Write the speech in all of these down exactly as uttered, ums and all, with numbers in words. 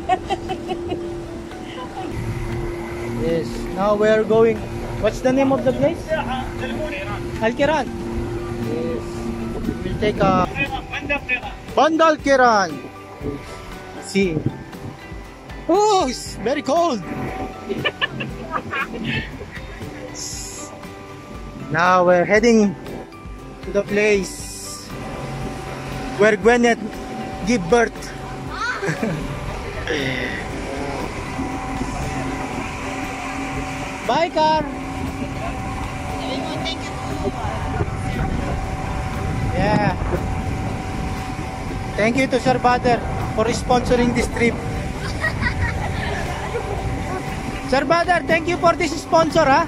Yes, now we are going. What's the name of the place? Al-Kiran. Yes, we'll take a Bandal Kiran. See. Oh, it's very cold. Now we're heading to the place where Gwyneth give birth. Bye, car. Yeah. Thank you to Sir Bader for sponsoring this trip. Sir Bader, thank you for this sponsor, ha?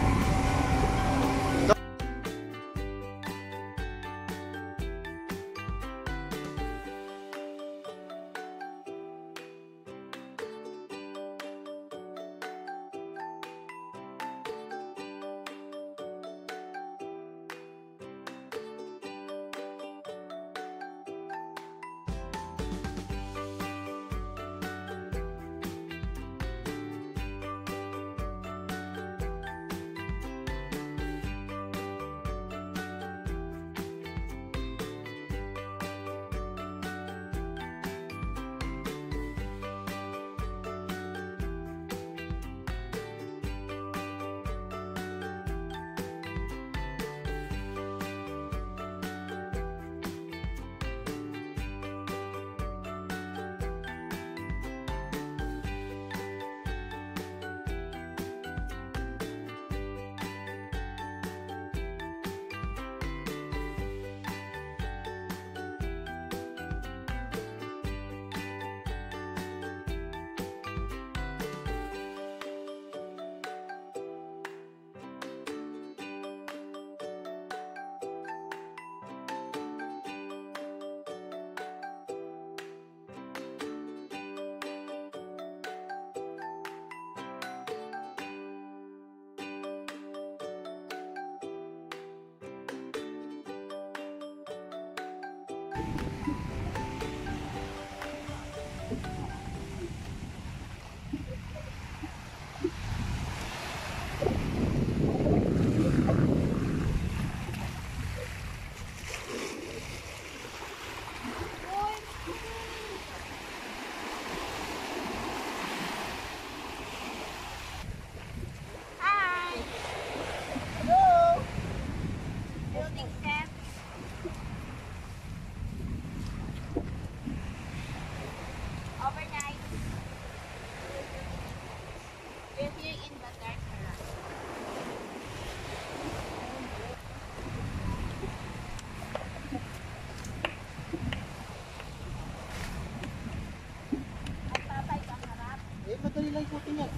Madali lang ikutin yan.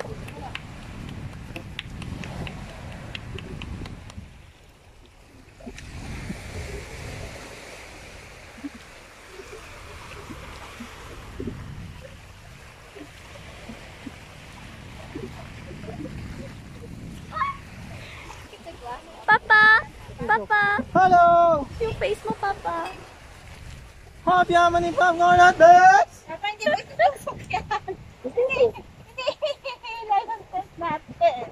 Papa! Papa! Hello! Yung face mo, Papa. Happy Yaman ni Pam Ngonat, bitch! Papa, hindi mo itusok yan. Hindi! Hindi! Lalong test natin.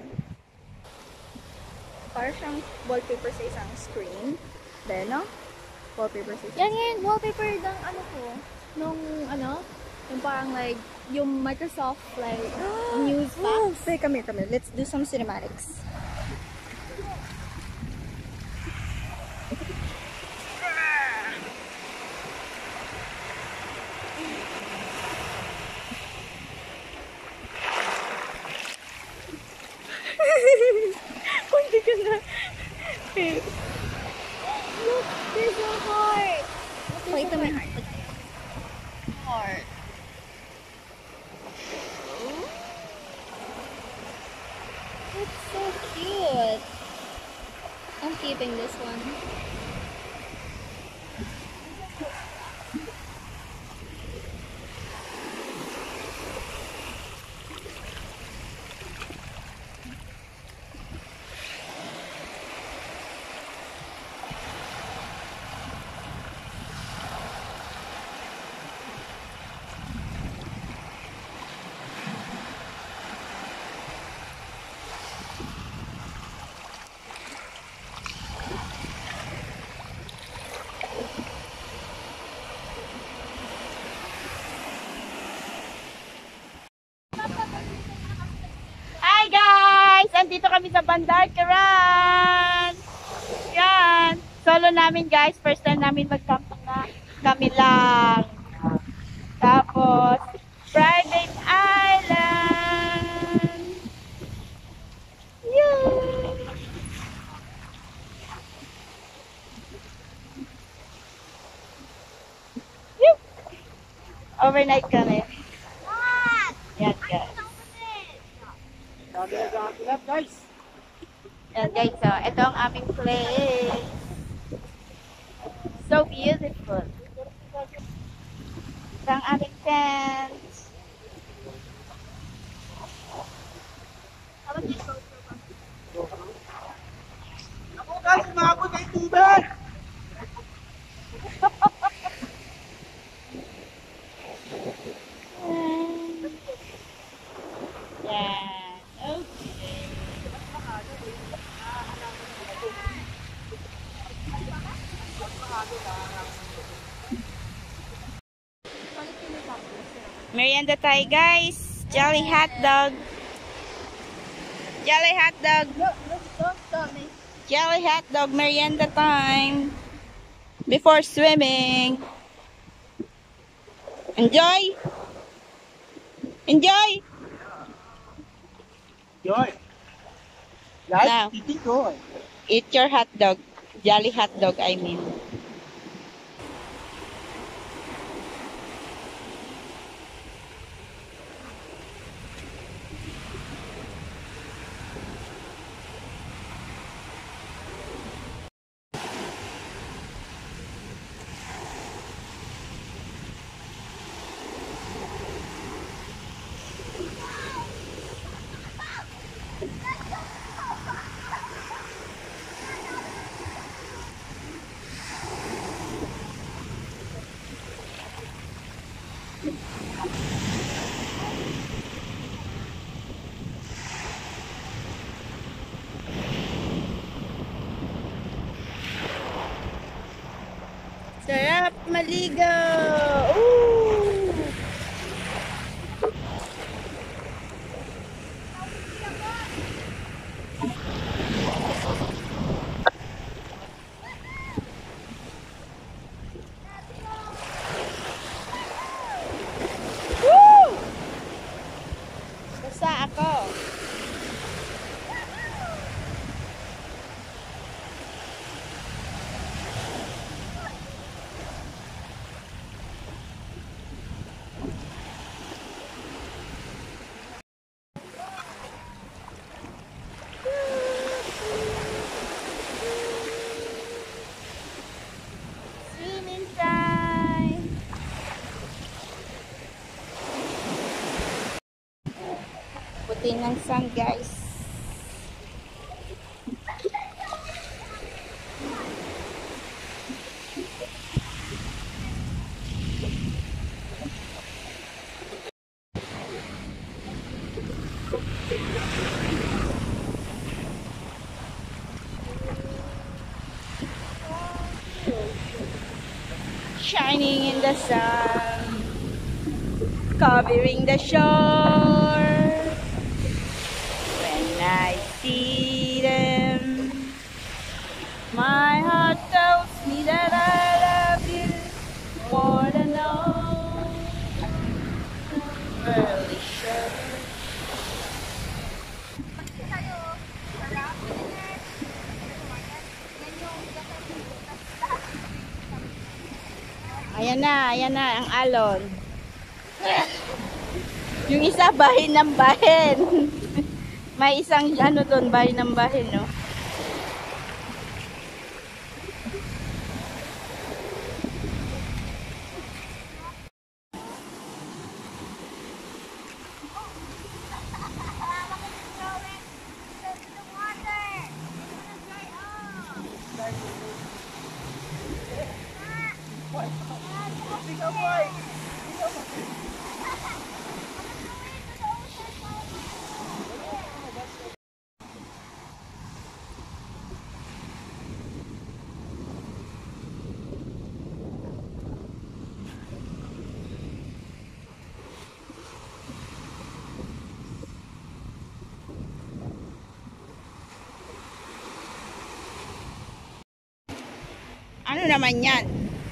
Parang siyang wallpaper sa isang screen. Then, no? Wallpaper sa isang Yan yan! Wallpaper ng ano ko. Nung ano? Yung parang like, yung Microsoft like, news facts. Say, come here, come here. Let's do some cinematics. Kung di ka na. Look, there's a heart. Wait a minute. Heart. It's so cute. I'm keeping this one. nandito kami sa Bandar-Kiran. Yan. Solo namin guys. First time namin mag-camping na kami lang. Tapos, Private Island. Yun. Yun. Overnight kami. Yan guys. guys. Yan guys, so ito ang aming place. So beautiful. Ito ang aming tent. Ako guys, umabot ay tubig. Yan. Okay. Merienda tayo guys. Jolly hot dog. Jolly hot dog. Jolly hot dog merienda time. Before swimming. Enjoy. Enjoy. Joy. Guys, Now. eating joy. Eat your hot dog. Jolly hot dog, I mean. Sarap maligo! Ooh! Woo! Basta ako. Swimming time. Puti ng sun, guys. Shining in the sun, covering the shore. When I see them, my heart tells me that I love you more than all. Really sure. Ayan na, ayan na ang alon. Yung isa bahin ng bahin. May isang ano doon, bahin ng bahin, no? Ano naman yan?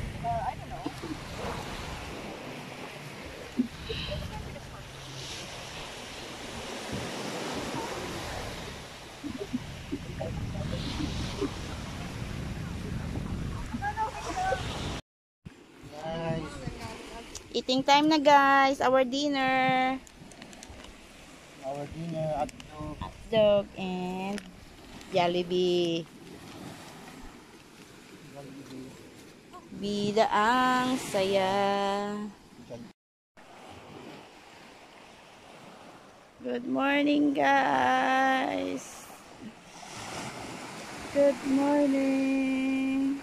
Nice. Eating time na guys. Our dinner. Our dinner at two. Dog and Jollibee. Bida ang saya. Good morning guys. Good morning.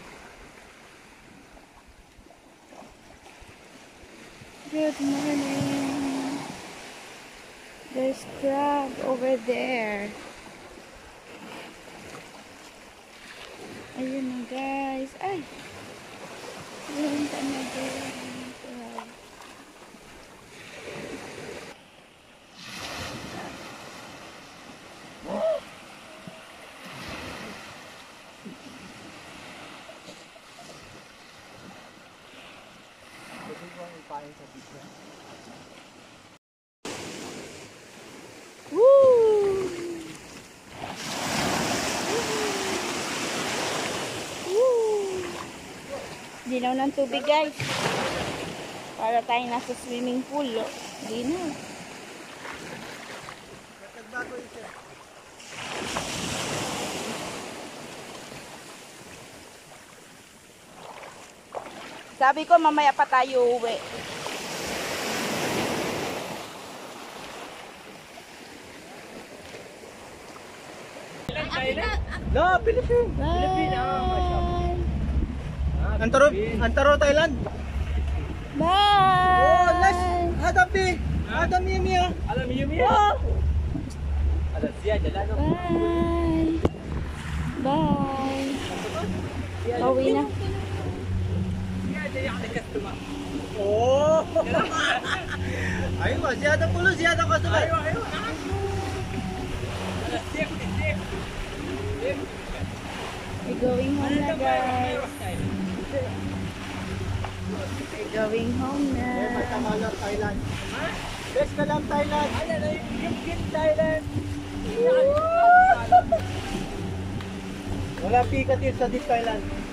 Good morning. There's crab over there. Ayun na guys. Ay! Ayun ka na guys. Woo! Dinaw ng tubig guys. Para tayo nasa swimming pool. Oh. Dinaw. Sabi ko mamaya pa tayo uwi. No, Philippines. Bye! Antaro, Antaro, Thailand. Bye! Oh, nice. Hadapi. Adam Mia. Alam niyo Mia? Alam siya jalan. Bye! Bye! Pauwi na. Oh. Ayun, ziyada pulo, ziyada customer. Ayun, ayun. We're going home na guys. We're going home na. Eh, Matamalang Thailand. Best ka lang Thailand. Ayan, yung kid Thailand. Wala pikat yun sa Deep Thailand.